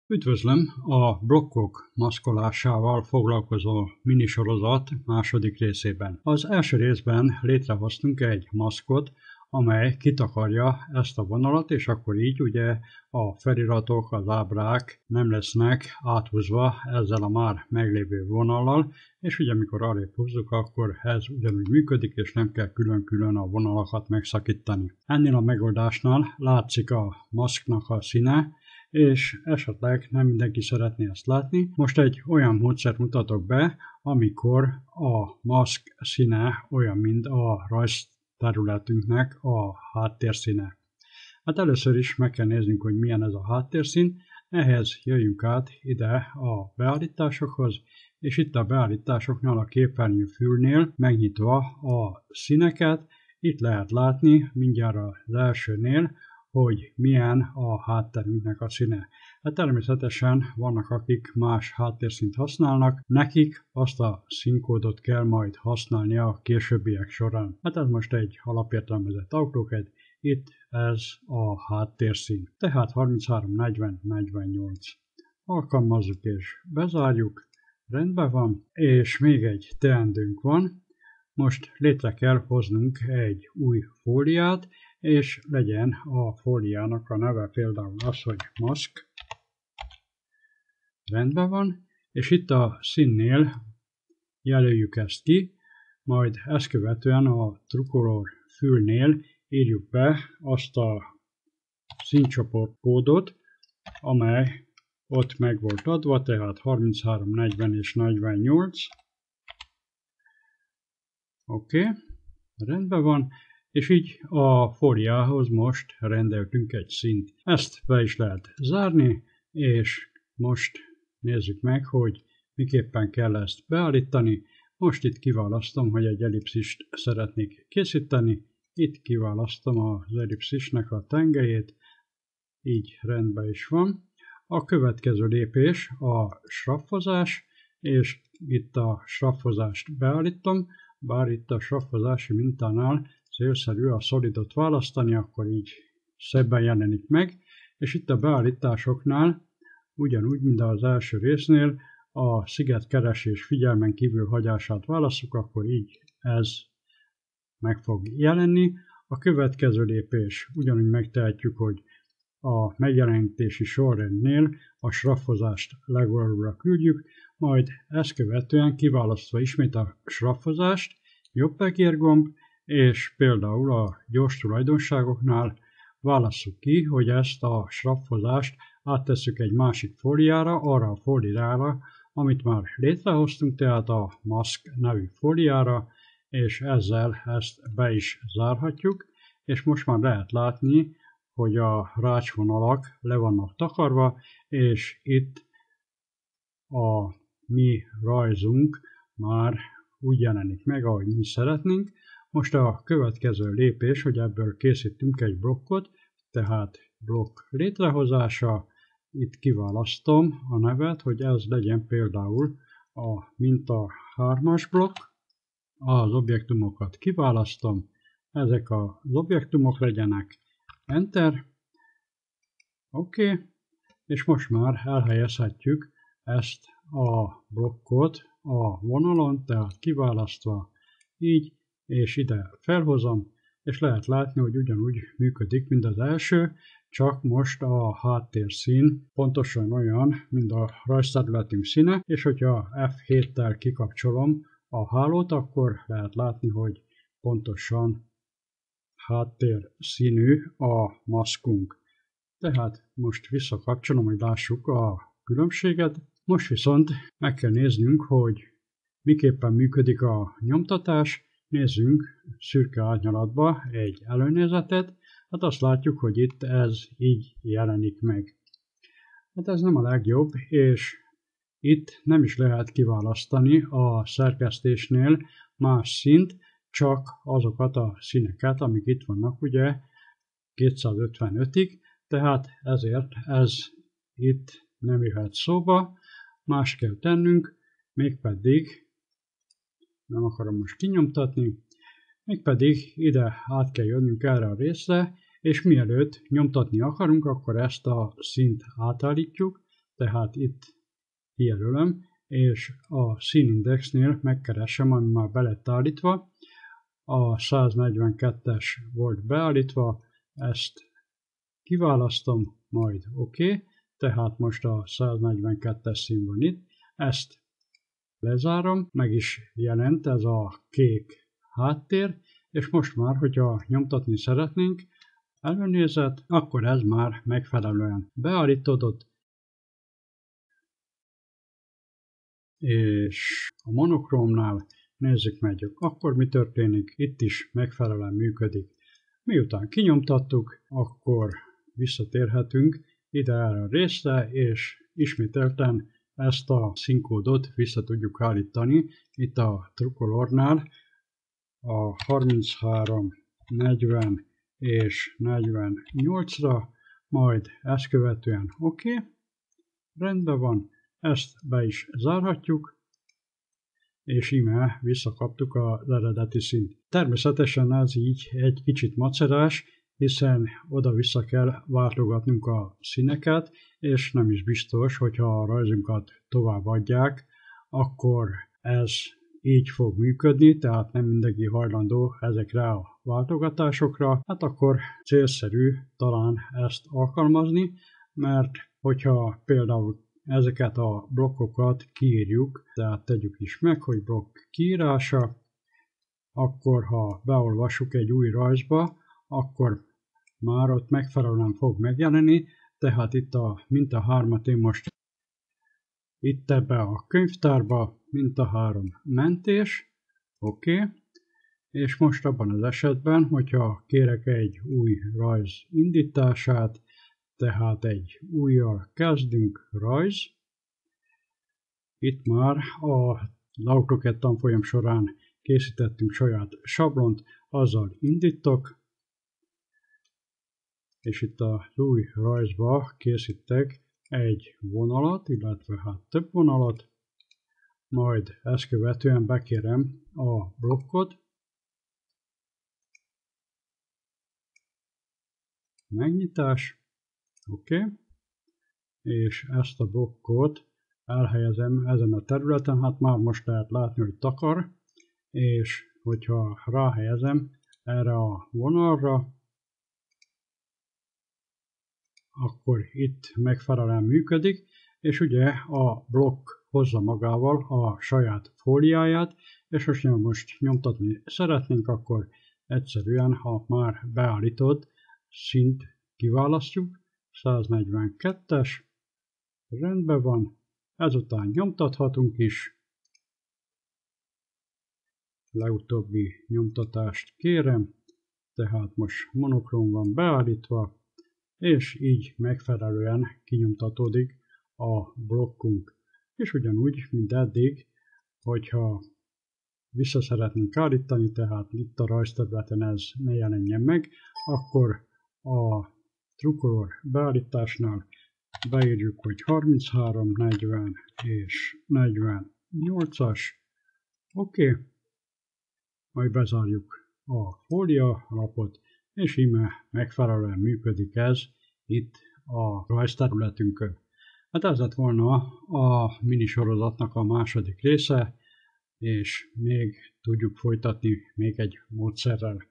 Üdvözlöm! A blokkok maszkolásával foglalkozó minisorozat második részében. Az első részben létrehoztunk egy maszkot, amely kitakarja ezt a vonalat, és akkor így ugye a feliratok, az ábrák nem lesznek áthúzva ezzel a már meglévő vonallal, és ugye amikor arrébb húzzuk, akkor ez ugyanúgy működik, és nem kell külön-külön a vonalakat megszakítani. Ennél a megoldásnál látszik a maszknak a színe, és esetleg nem mindenki szeretné ezt látni. Most egy olyan módszert mutatok be, amikor a maszk színe olyan, mint a rajzterületünknek a háttérszíne. Hát először is meg kell néznünk, hogy milyen ez a háttérszín. Ehhez jöjjünk át ide a beállításokhoz, és itt a beállításoknál a képernyő fülnél megnyitva a színeket, itt lehet látni mindjárt az elsőnél, hogy milyen a hátterünknek a színe. Hát természetesen vannak, akik más háttérszínt használnak, nekik azt a színkódot kell majd használni a későbbiek során. Hát ez most egy alapértelmezett AutoCAD, itt ez a háttérszín. Tehát 33, 40, 48. Alkalmazzuk és bezárjuk, rendben van, és még egy teendőnk van. Most létre kell hoznunk egy új fóliát, és legyen a fóliának a neve például az, hogy maszk. Rendben van, és itt a színnél jelöljük ezt ki, majd ezt követően a trukkoló fülnél írjuk be azt a színcsoport kódot, amely ott meg volt adva, tehát 33, 40 és 48. Oké, rendben van. És így a fóliához most rendeltünk egy színt. Ezt be is lehet zárni, és most nézzük meg, hogy miképpen kell ezt beállítani. Most itt kiválasztom, hogy egy ellipszist szeretnék készíteni. Itt kiválasztom az ellipszisnek a tengelyét, így rendben is van. A következő lépés a sraffozás, és itt a sraffozást beállítom, bár itt a sraffozási mintánál célszerű a szolidot választani, akkor így szebben jelenik meg, és itt a beállításoknál, ugyanúgy, mint az első résznél, a szigetkeresés figyelmen kívül hagyását válasszuk, akkor így ez meg fog jelenni. A következő lépés ugyanúgy megtehetjük, hogy a megjelenítési sorrendnél a sraffozást legalulra küldjük, majd ezt követően kiválasztva ismét a sraffozást, jobbegérgomb, és például a gyors tulajdonságoknál válasszuk ki, hogy ezt a sraffozást áttesszük egy másik fóliára, arra a fóliára, amit már létrehoztunk, tehát a maszk nevű fóliára, és ezzel ezt be is zárhatjuk, és most már lehet látni, hogy a rácsvonalak le vannak takarva, és itt a mi rajzunk már úgy jelenik meg, ahogy mi szeretnénk. Most a következő lépés, hogy ebből készítünk egy blokkot, tehát blokk létrehozása, itt kiválasztom a nevet, hogy ez legyen például a minta 3-as blokk, az objektumokat kiválasztom, ezek az objektumok legyenek, Enter, oké, és most már elhelyezhetjük ezt a blokkot a vonalon, tehát kiválasztva így, és ide felhozom, és lehet látni, hogy ugyanúgy működik, mint az első, csak most a háttérszín pontosan olyan, mint a rajzterületünk színe, és hogyha F7-tel kikapcsolom a hálót, akkor lehet látni, hogy pontosan háttér színű a maszkunk. Tehát most visszakapcsolom, hogy lássuk a különbséget. Most viszont meg kell néznünk, hogy miképpen működik a nyomtatás. Nézzünk szürke árnyalatba egy előnézetet. Hát azt látjuk, hogy itt ez így jelenik meg. Hát ez nem a legjobb, és itt nem is lehet kiválasztani a szerkesztésnél más színt, csak azokat a színeket, amik itt vannak, ugye 255-ig, tehát ezért ez itt nem jöhet szóba, más kell tennünk, mégpedig, nem akarom most kinyomtatni, mégpedig ide át kell jönnünk erre a részre, és mielőtt nyomtatni akarunk, akkor ezt a színt átállítjuk, tehát itt kijelölöm, és a színindexnél megkeresem, ami már be lett állítva. A 142-es volt beállítva, ezt kiválasztom, majd oké, tehát most a 142-es szín van itt, ezt lezárom, meg is jelent ez a kék háttér, és most már, hogyha nyomtatni szeretnénk, előnézet, akkor ez már megfelelően beállítódott, és a monokrómnál nézzük meg, akkor mi történik, itt is megfelelően működik. Miután kinyomtattuk, akkor visszatérhetünk ide erre a részre, és ismételten ezt a színkódot vissza tudjuk állítani. Itt a Truecolornál a 33, 40 és 48-ra, majd ezt követően oké, rendben van, ezt be is zárhatjuk, és íme visszakaptuk az eredeti színt. Természetesen ez így egy kicsit macerás, hiszen oda-vissza kell váltogatnunk a színeket, és nem is biztos, hogyha a rajzunkat továbbadják, akkor ez így fog működni, tehát nem mindenki hajlandó ezekre a váltogatásokra, hát akkor célszerű talán ezt alkalmazni, mert hogyha például ezeket a blokkokat kiírjuk, tehát tegyük is meg, hogy blokk kiírása, akkor ha beolvassuk egy új rajzba, akkor már ott megfelelően fog megjelenni, tehát itt a minta 3-at én most itt ebbe a könyvtárba, minta 3 mentés, oké, és most abban az esetben, hogyha kérek egy új rajz indítását, tehát egy újjal kezdünk rajz. Itt már a AutoCAD tanfolyam során készítettünk saját sablont, azzal indítok, és itt az új rajzba készítek egy vonalat, illetve hát több vonalat, majd ezt követően bekérem a blokkot, megnyitás, oké, és ezt a blokkot elhelyezem ezen a területen, hát már most lehet látni, hogy takar, és hogyha ráhelyezem erre a vonalra, akkor itt megfelelően működik, és ugye a blokk hozza magával a saját fóliáját, és most nyomtatni szeretnénk, akkor egyszerűen, ha már beállított színt kiválasztjuk, 142-es, rendben van, ezután nyomtathatunk is, legutóbbi nyomtatást kérem, tehát most monokróm van beállítva, és így megfelelően kinyomtatódik a blokkunk. És ugyanúgy, mint eddig, hogyha vissza szeretnénk állítani, tehát itt a rajzterületen ez ne jelenjen meg, akkor a Truecolor beállításnál beírjuk, hogy 33, 40 és 48-as, oké, majd bezárjuk a fólia lapot, és íme megfelelően működik ez itt a rajzterületünkön. Hát ez lett volna a minisorozatnak a második része, és még tudjuk folytatni még egy módszerrel.